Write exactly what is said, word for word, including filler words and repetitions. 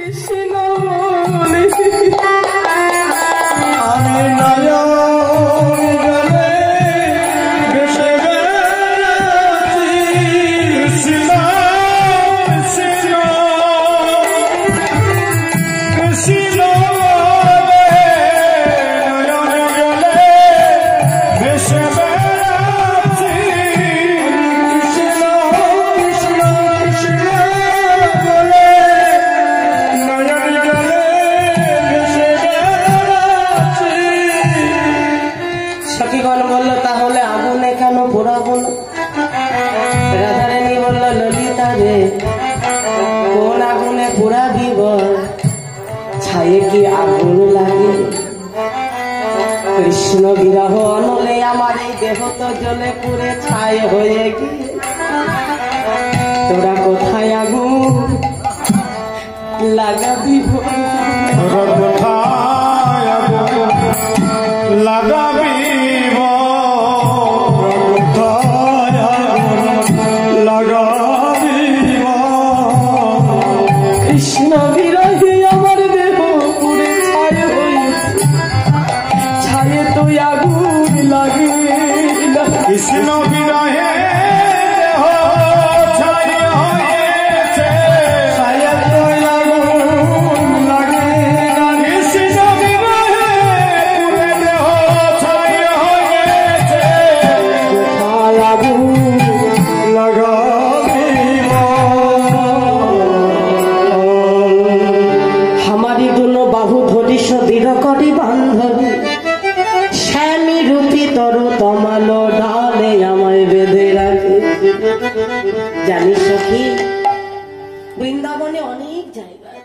কৃষ্ণ বিরহ নলে আমার এই দেহ তো জলে পুড়ে ছাই হয়ে গিয়ে তোরা কোথায় আগুন লাগাবি তোরা কোথায় আগুন লাগাবি কোথায় আগুন লাগাবি কৃষ্ণ বিরহে আমার দেহ পুড়ে ছাই হয়ে ছায়ে তুই আগুন লাগে কৃষ্ণ বিরহে দেহ ছাই হয়েছে ছায়ে তুই আগুন লাগে কৃষ্ণ বিরহে পুরে দেহ ছাই হয়েছে কোথায় আগুন লাগাবি हमारी दोनों बाहु धरी दृढ़ करी बांधवी श्यामी रूपी तरु तमालो डाले आमाय बेधे राखे जानी सखी बृंदावने अनेक जायगा